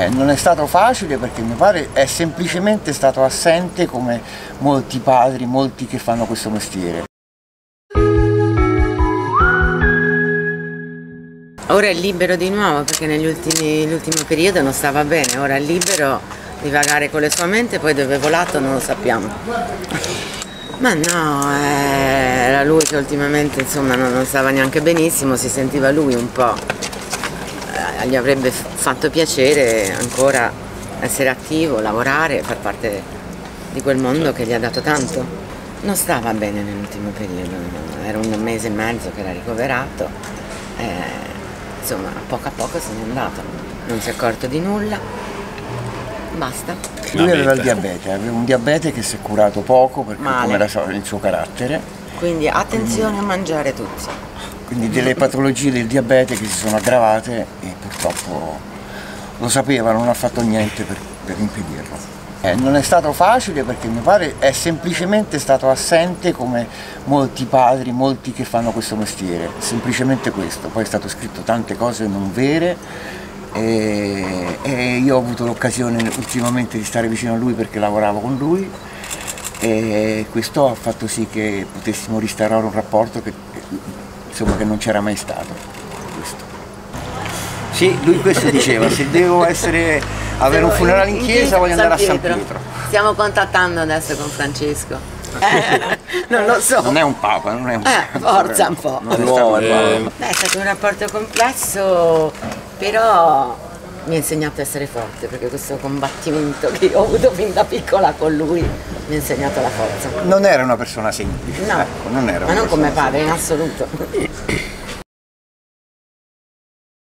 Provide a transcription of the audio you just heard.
Non è stato facile perché mio padre è semplicemente stato assente come molti padri, molti che fanno questo mestiere. Ora è libero di nuovo perché nell'ultimo periodo non stava bene, ora è libero di vagare con le sue mente, poi dove è volato non lo sappiamo. Ma no, era lui che ultimamente insomma non stava neanche benissimo, si sentiva lui un po'. Gli avrebbe fatto piacere ancora essere attivo, lavorare, far parte di quel mondo che gli ha dato tanto. Non stava bene nell'ultimo periodo, era 1 mese e mezzo che era ricoverato, insomma a poco se n'è andato, non si è accorto di nulla, basta. Lui aveva il diabete, aveva un diabete che si è curato poco perché Male. come era il suo carattere. Quindi attenzione a mangiare tutti. Quindi delle patologie del diabete che si sono aggravate e purtroppo lo sapeva, non ha fatto niente per impedirlo. Non è stato facile perché mio padre è semplicemente stato assente come molti padri, molti che fanno questo mestiere, semplicemente questo. Poi è stato scritto tante cose non vere e io ho avuto l'occasione ultimamente di stare vicino a lui perché lavoravo con lui e questo ha fatto sì che potessimo restaurare un rapporto che non c'era mai stato. Questo. Sì, lui questo diceva, se devo avere un funerale in chiesa voglio andare a San Pietro. Stiamo contattando adesso con Francesco. Non lo so. Non è un papa, non è un papa. Forza un po'. È stato un rapporto complesso, però mi ha insegnato a essere forte, perché questo combattimento che io ho avuto fin da piccola con lui mi ha insegnato la forza. Non era una persona semplice, No, ecco, non era ma non come semplice. padre in assoluto.